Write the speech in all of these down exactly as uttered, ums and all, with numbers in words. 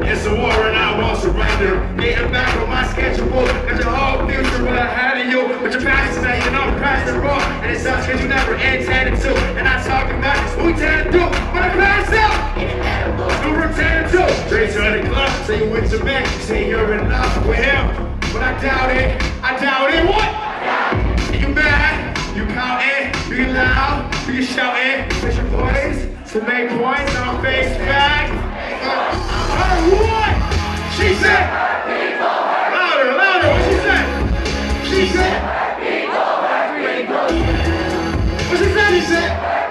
It's a war and I won't surrender. Getting back on my schedule, got your whole future well ahead of you. But your past is saying you know past is wrong, and it sucks cause you never intended to. And I talk about this, what we tend to do when I pass out. Do from ten to two, straight to the club. Say you with your man, you say you're in love with him. But I doubt it, I doubt it. What? You mad? You counting? You get loud? You get shouting? Push your voice to make points on face back. Her what? She said. Louder, louder. What she said? She said. What she said? She said.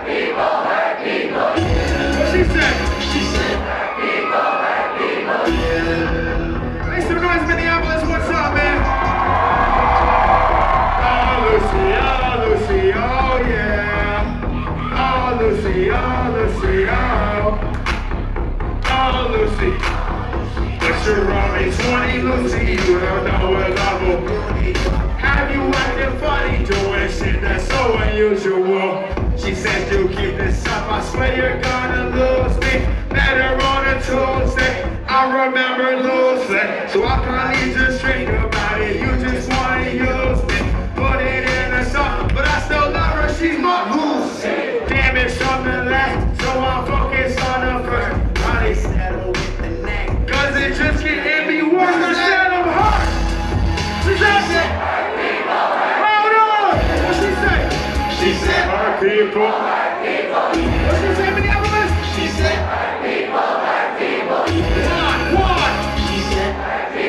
What she said? She said. Make some noise, Minneapolis. What's up, man? Oh, Lucy, oh, Lucy, oh, yeah. Oh, Lucy, oh, Lucy, oh. Oh, Lucy. But you're only twenty, Lucy. You don't know what love will be. Have you acting funny, doing shit that's so unusual? She says you keep this up, I swear you're gonna lose me. Better on a Tuesday, I remember losing. So I probably just drink about it, you just wanna use me. Put it in a song, but I still love her, she's my goose. Damn it, something left, so I'm focused on the first. Probably settle with the next, cause it just can't be worse instead of her. She said, hold on, what she say? She said, her people.